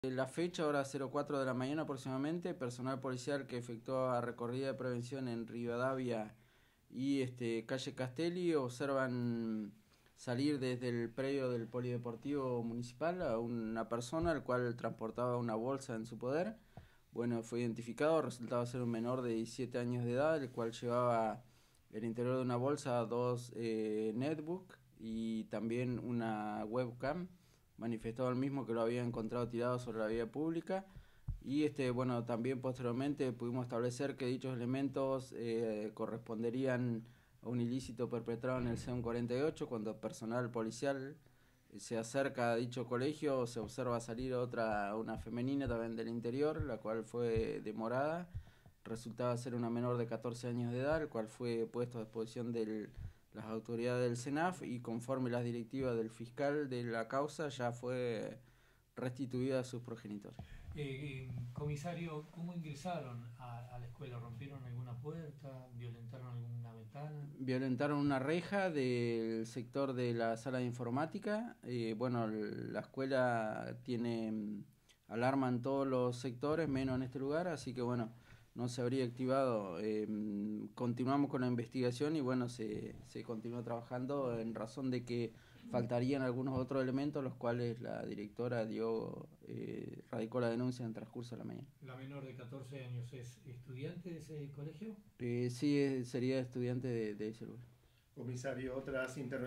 La fecha, hora 04 de la mañana aproximadamente, personal policial que efectúa recorrida de prevención en Rivadavia y calle Castelli observan salir desde el predio del Polideportivo Municipal a una persona al cual transportaba una bolsa en su poder. Bueno, fue identificado, resultaba ser un menor de 17 años de edad, el cual llevaba en el interior de una bolsa dos netbook y también una webcam. Manifestó el mismo que lo había encontrado tirado sobre la vía pública y bueno, también posteriormente pudimos establecer que dichos elementos corresponderían a un ilícito perpetrado en el CEM 48 cuando personal policial se acerca a dicho colegio. Se observa salir una femenina también del interior, la cual fue demorada. Resultaba ser una menor de 14 años de edad, el cual fue puesto a disposición de las autoridades del SENAF y conforme las directivas del fiscal de la causa ya fue restituida a sus progenitores. Comisario, ¿cómo ingresaron a la escuela? ¿Rompieron alguna puerta? ¿Violentaron alguna ventana? Violentaron una reja del sector de la sala de informática. Bueno, la escuela tiene alarma en todos los sectores, menos en este lugar, así que bueno, no se habría activado. Continuamos con la investigación y bueno, se continúa trabajando en razón de que faltarían algunos otros elementos, los cuales la directora radicó la denuncia en el transcurso de la mañana. ¿La menor de 14 años es estudiante de ese colegio? Sí, sería estudiante de ese lugar. Comisario, otras intervenciones.